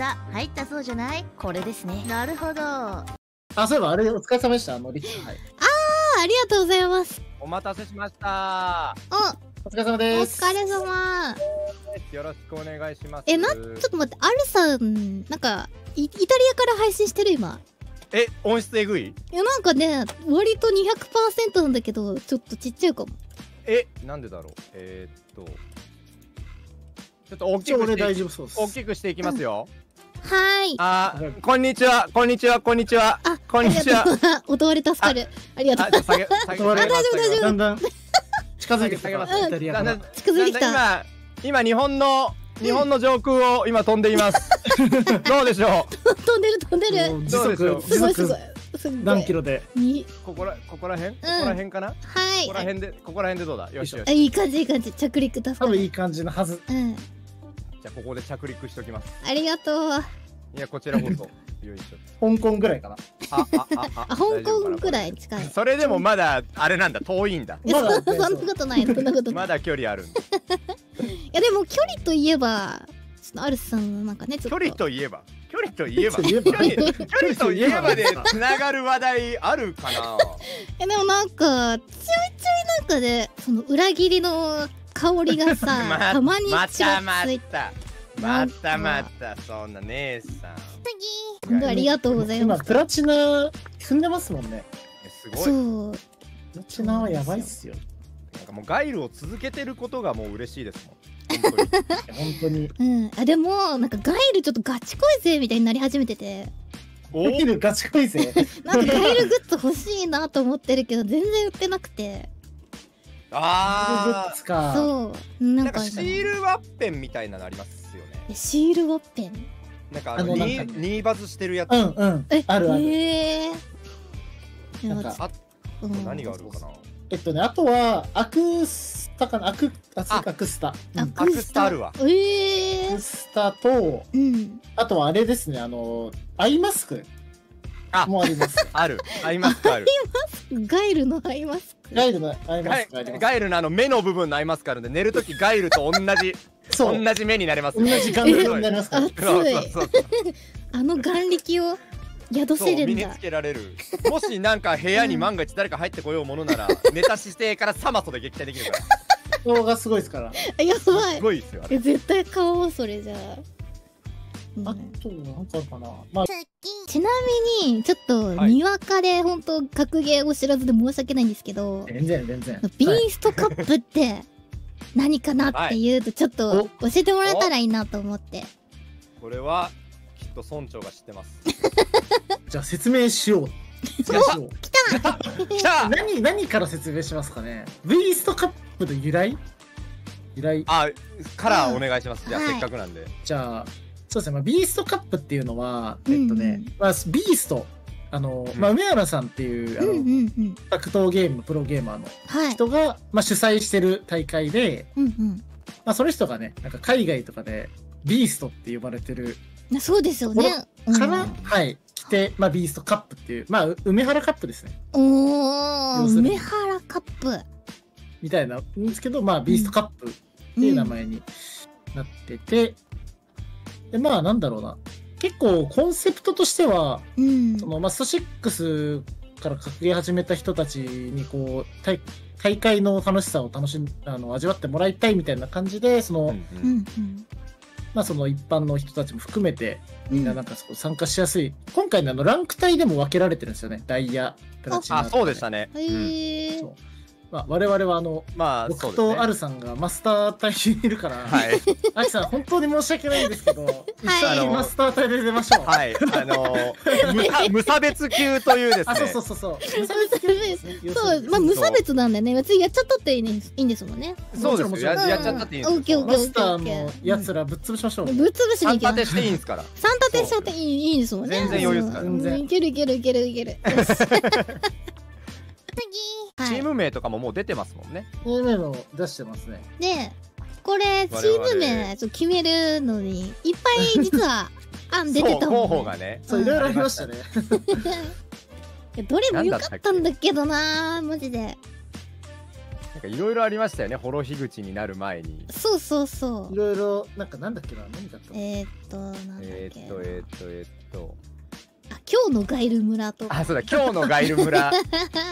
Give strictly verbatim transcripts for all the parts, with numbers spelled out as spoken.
た入ったそうじゃない？これですね。なるほど。 あ、そういえばあれお疲れ様でした。あのリッチ。はい。 ああ、ありがとうございます。 お待たせしました。 お、 お疲れ様おです。 疲れ様。 よろしくお願いします。 え、な、ちょっと待って、アルさん、なんか、イ、イタリアから配信してる今。 え、音質えぐい？ いや、なんかね、割とにひゃくパーセントなんだけど、ちょっとちっちゃいかも。 え、なんでだろう。えー、っと。ちょっと大きく俺して大丈夫そうです。 大きくしていきますよ。 はーい。 あー、こんにちは、こんにちは、こんにちは。 あ、 こんにちは。 音割れ助かる。ありがとう。 あ、下げ、下げ、 あ大丈夫大丈夫だんだん近づいてきたから。 下げますイタリアから。 近づいてきた。 今、今日本の日本の上空を今飛んでいます。どうでしょ飛んでる飛んでる。 もう時どうでしょう速時速すごいすごい。すごい。 何キロで。 に、 う。ここら、ここら辺、ここら辺かな。こはいこら。辺で、ここら辺でどうだ。よしよし。 あ、いい感じいい感じ。着陸助かる。 多分いい感じのはず。 うん。 じゃあここで着陸しておきます。 ありがとう。 いや、こちらこそ。よいしょ。 香港ぐらいかな。 あ、あ、あ、あ、 あ、香港くらい近い。 それでもまだあれなんだ、遠いんだ。 いや、 まだそんなことない、そんなことない。 まだ距離あるんだ。 いや、でも距離といえば、ちょっとアルスさんのなんかね、ちょっと。 距離といえば、距離といえば、 距離といえば距離距離といえばでつながる話題あるかな。 いや、でもなんか、ちょいちょいなんかで、その裏切りの香りがさ、 またまにまちらたまついて。 たまたまたそんな姉さん。 本当ありがとうございます。 今プラチナ踏んでますもんね。 えすごい。 そう。 プラチナはやばいっすよ。 なんかもうガイルを続けてることがもう嬉しいですもん。本当に。 本当に。 うん。あ、でも、なんかガイルちょっとガチ恋ぜみたいになり始めてて。 おできるガチ恋ぜ。 なんかガイルグッズ欲しいなと思ってるけど、全然売ってなくて。 あグッズか。 そう。 ー。 なか、 なんんかシールワッペンみたいなのありますよね。 えシールワッペン。 なんかあのあのなんかニーニーバズしてるやつ。 うんうん。 え、 あるある。 えー。 なんかあ、 うん何があるかな。 えっとね、あとは、アクスタかな、アク、あ、そうかアクスタ。うんアアクスタあるわ。 えアーク。スタと、 うん。 あとはあれですね、あの、アイマスクあもあります。 ある。アイマスクある。 ガイルのアイマスク。 ガイルのアイマガイスクあります。 ガイルのあの目の部分のアイマスクあるんで、寝るときガイルと同じそう。 同じ目になれます同よ。 じガンダムになりますから。 熱そうそうい。 そうあの眼力を宿そう身にせるんだつ。けられる。もしなんか部屋に万が一誰か入ってこようものなら、寝た姿勢からサマソで撃退できるから。 動画すごいですから。 あやばすい。 ごいですよあれ。 え、絶対買おう、それじゃあ。うんあと、なんかあるかな。まあ、 ちなみに、ちょっと、 はいにわかで、ほんと、格ゲーを知らずで申し訳ないんですけど、 全然全然。 ビはいーストカップって、何かなっていうと、ちょっと、教えてもらえたらいいなと思って。 これはきっと村長が知ってます。 じゃあ説明しよう。説明しよう来た。 何、何から説明しますかね。ビーストカップの由来由来。 あ、カラーお願いします。じゃあはいせっかくなんで。 じゃあ、そうですね。まあ、ビーストカップっていうのは、えっとね、 うんまあ、ビースト。あの、 うんまあ、梅原さんっていう、あうんうの、 んうん。 格闘ゲームのプロゲーマーのはい。 人が、まあ、主催してる大会で、 うんうん。 まあ、その人がね、なんか海外とかで、ビーストって呼ばれてるなそうですよね。 から、 うんはい、来て、まあ、ビーストカップっていう、まあ、う梅原カップですね。 おー、 要するに梅原カップ。 みたいなんですけど、まあ、ビーストカップっていう名前になってて、で、まあ、なんだろうな。結構、コンセプトとしては、 うん。 その、まあ、ストシックスから格ゲー始めた人たちに、こう、大大会の楽しさを楽しん、あの、味わってもらいたいみたいな感じで、その、 うんううんんうん。 まあ、その一般の人たちも含めて、みんななんかそこ参加しやすい。今回のあの、ランク帯でも分けられてるんですよね。ダイヤ、プラチナ。 あ、そうでしたね。うんへえそう。まあ、我々はあの、 まあそう僕ですね。 とアルさんがマスター帯にいるから、 はいアキさん、本当に申し訳ないんですけど、一はい緒にマスター帯で出ましょう。 はい、あのー、無差無差別級というですね。 あ、そうそうそうそう。無差別級ですね。要すそう、 るにまあ無差別なんだよね。別にやっちゃったっていいねいいんですもんね。 そうですよ。 もちろんもちろんややっちゃったっていいんですよ。 オッケーオッケーマスターのやつらぶっ潰しましょう。 ぶっ潰しに行きます。 三立てしていいんですから。 三立てしちゃっていいいいんですもんね。 全然余裕ですからうん全然いけるいけるいけるいける。よしチーム名とかももう出てますもんね。 こういうの出してますね。 で、これチ我々 ーム名ちょっと決めるのにいっぱい実は案出てたそう候補もんね。 がね。 そう、いろいろありましたね。 いやどれもよかったんだけどなマジで。 なんかいろいろありましたよね、ホロ樋口になる前に。 そうそうそいうろいろなんかなんだっけな、何だったの。 えー、っとなんだっけ、 えー、っとえー、っとえー、っとあ今日のガイル村とかあそうだ、今日のガイル村あ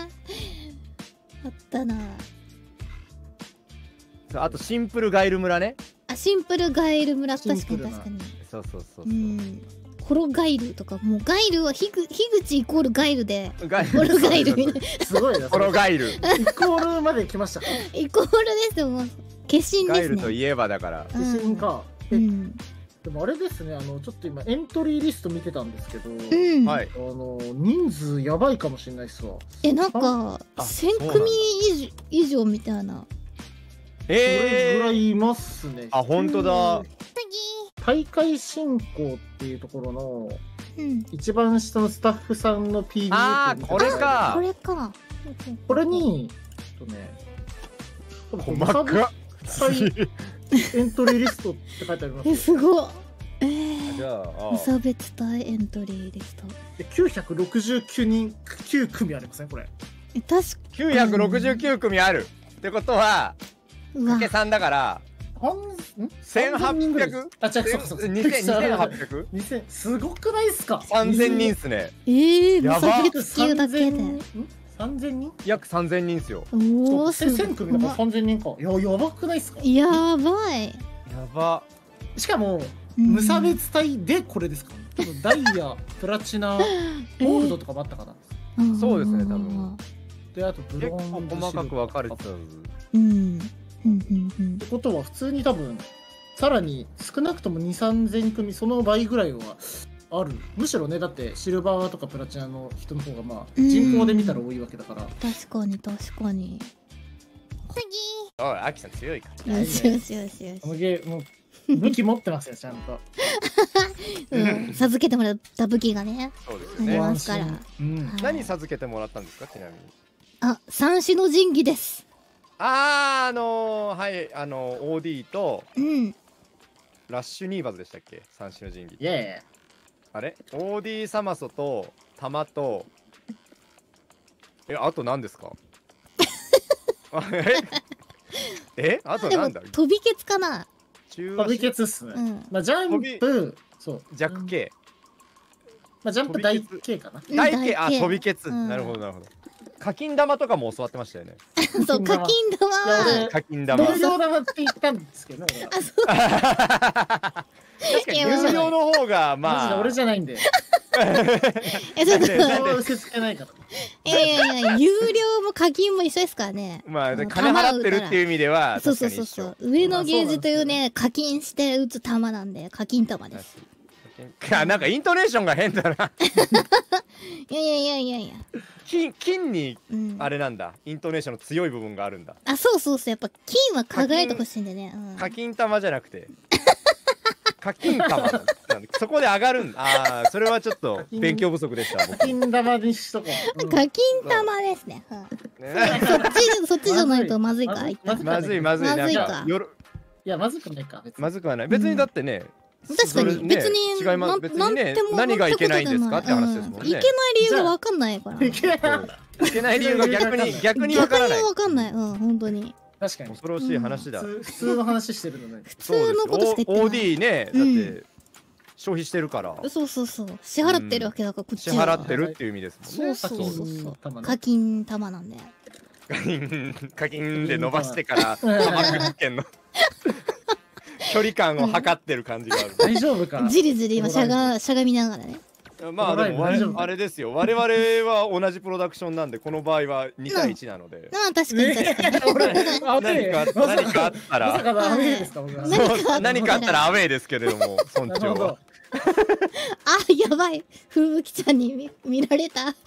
ったな。 そうあとシンプルガイル村ね。 あシンプルガイル村、確かにシンプルな確かに。 そうそうそうそう、 うんホロガイルとか、もうガイルはひぐ樋口イコールガイルでガイホロガイルみたいなすごいな。 ホロガイルイコールまで来ましたか。 イコールですよ、もう化身ですね。 ガイルといえばだから。 うん自信か。えうん、 でもあれですね、あのちょっと今エントリーリスト見てたんですけど、 うん、 はいあの人数やばいかもしれないっすわ。 えなんかあせんそうなんだ組以上以上みたいな。 それぐえー、 らいいますね。 あ本当だ。 大会進行っていうところのうん、 一番下のスタッフさんの ピーディーエフあーこれかこれか。 これに、えっとね、 細かっ。 エントリーリストって書いてありますえよ。 すごっ。えー、 じゃあ無差別対エントリーリスト。 できゅうひゃくろくじゅうきゅうにん、きゅう組ありますね、これ。 え確かきゅうひゃくろくじゅうきゅう組あるってことはうわかけさんだから半んせんはっぴゃくさんぜんにんぐらいですあ、違う、そうかそうか。 にせんにせんはっぴゃくにせんすごくないっすか？ さんぜんにんっすね。 えー、無やば差別級だけで。 さんぜんにん？ 約さんぜんにんっすよ。 おおすせん組だからさんぜんにんか。いや、やばくないっすか？ やばい。 やば。 しかも、 うん無差別帯でこれですか？多分ダイヤ、プラチナ、ゴールドとかもあったかな。 んそうですね多分。 で、あとブ結ロンズ、 構細かく分かれてた。 うんうんうんうんってことは普通に多分さらに少なくともに、さんぜん組その倍ぐらいはある。むしろね、だってシルバーとかプラチナの人の方がまあうん人口で見たら多いわけだから。 確かに確かに。 おいアキさん強いから。 よしよしよしよしこ。のゲームもう武器持ってますよ、ちゃんと。 うん、授けてもらった武器がね。 そうですありね。 ますから。 うん。 はい何授けてもらったんですか、ちなみに。 あ、三種の神器です。 あーあのー、はいあのー、オーディー とうん。 ラッシュニーバズでしたっけ、三種の神器。 いやいや。 あれオーディーサマソとタマとえあと何ですかあええあとでもなんだ飛びケツかな。 中飛び足ケツっすね。 うん。 まあジャンプ、そう。 弱系まあジャンプ大系かな。 うん大系あ大系飛びケツ、 うんなるほどなるほど。課金玉とかも教わってましたよね。 そう課金玉いやは。 俺課金玉同僚玉って言ったんですけど、俺はあ、そう。 確かに有料の方がマジでまあ俺じゃないんで。 え、ちょっと。いなんで俺は受け付けないから。 やいやいや、有料も課金も一緒ですからね。 まあうん金払ってるっていう意味ではそう確かに一緒そうそうそう。上のゲージというね、課金して打つ玉なんで、課金玉です。 あなんかイントネーションが変だな。 いやいやいやいやいや。 金金にうん。 あれなんだ、イントネーションの強い部分があるんだ。 あ、そうそうそう。やっぱ金は輝いてほしいんでね。うん。 課金玉じゃなくて課金玉なんだ。そこで上がるんだ。ああそれはちょっと勉強不足でした僕。 金玉にしとこう。うん課金玉ですね。うんねそっち、そっちじゃないとまずいか。 まずいまずいまずいなんまずいかかよろいや、まずくないか、別に。 まずくはない。別にだってね、 確かに、 それね別に、 違います。別にね何がいけないんですかって話ですもんね。 いけない理由がわかんないから。 いけない。 いけない理由が逆に逆にわからない逆に。わかんない。うん、本当に。 確かに。 恐ろしい話だ。 普通普通の話してるのね。 普通のことしか言ってない。 オーディー ね、だうんって消費してるからそうそうそう。支払ってるわけだから、こっち支は。 払ってるっていう意味ですもんね。 そうそうそうそう。 玉ね課金玉なんで。 課金課金で伸ばしてからうん玉くじ券の距離感を測ってる感じがある。 大丈夫か。 じりじり今しゃが、しゃがみながらね。 まあでも大丈夫我あれですよ、我々は同じプロダクションなんでこの場合はに対いちなので、 まあ確かに確かに。 俺、あ何かまさ何かあったまさらかのアウェーですか、僕は。 何かあったら何かあったらアウェーですけれども村長はなるほど。 あ、やばい。風吹ちゃんに見見られた。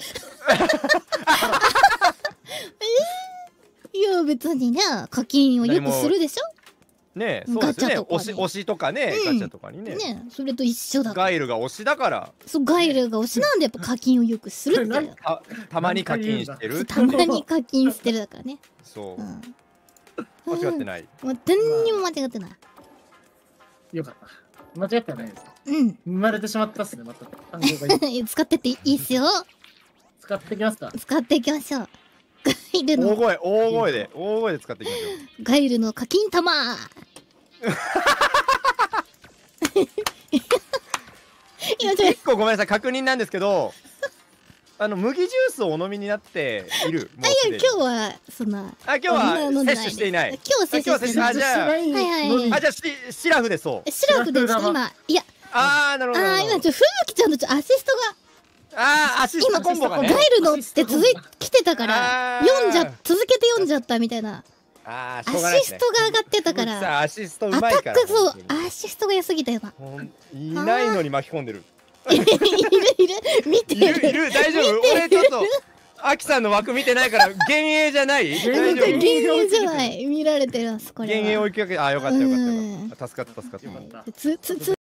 えー、いや、別にね、課金をよくするでしねえそうですよね、 ガチャとかに推し推しとかね、 うんガチャとかにねょ。ね、それと一緒だから。 ガイルが推しだからそう、ガイルが推しなんでやっぱ課金をよくするっていう。 たたまに課金してるってたまに課金してるだからね。 そううん。 間違ってない。 もう何にも間違ってない。 よかった。間違ってはないです。 うん。 生まれてしまったっすね、また。単語がいい。 使ってっていいっすよ。 使ってきますか。 使っていきましょう。 ガイル大の声大声で大声で使っていきましょう。 ガイルの課金玉今ちょっ一個ごめんなさい確認なんですけど、あの麦ジュースをお飲みになっている。もうといすでにや今日はそんなあ今日は飲んで摂取していない。 今日は摂取してないあじゃあないのにはいはいあじゃあしシラフでそう。 シラフでちょっと今いやああなるほどなるほど。 あー今ちょっとふぶきちゃんのちょっとアシストがああアシストコンボがガね。 イルのって続い来てたからあー読んじゃ続けて読んじゃったみたいなああしアょうがないですね。 シストが上がってたか鈴木さんらアシストうアタまいから。 ックそう本当にアシストが良すぎたよなほんいないのに巻き込んでる。 いるいる見ているいる大丈夫？俺ちょっとアキさんの枠見てないから幻影じゃない？大丈夫？ 幻影じゃない見られてますこれは幻影追いかけあよかったよかったようんかった。助かった助かった。 つつつ